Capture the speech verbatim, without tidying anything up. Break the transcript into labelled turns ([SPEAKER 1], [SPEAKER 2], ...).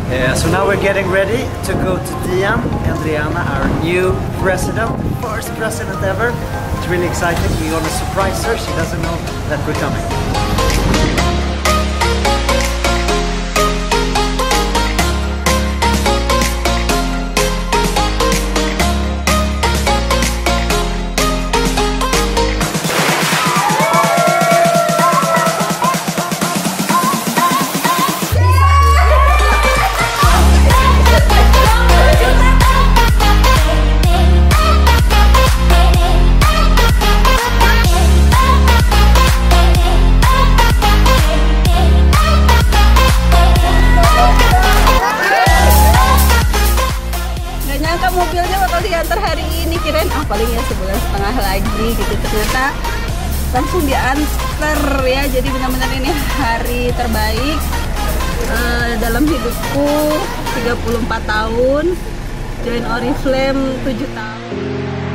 [SPEAKER 1] Uh, so now we're getting ready to go to Dian and Rihanna, our new president, first president ever. It's really exciting. We're gonna surprise her. She doesn't know that we're coming.
[SPEAKER 2] Mobilnya bakal diantar hari ini, kirain ah paling ya sebulan setengah lagi gitu, ternyata langsung diantar ya. Jadi benar-benar ini hari terbaik uh, dalam hidupku. Tiga puluh empat tahun, join Oriflame tujuh tahun.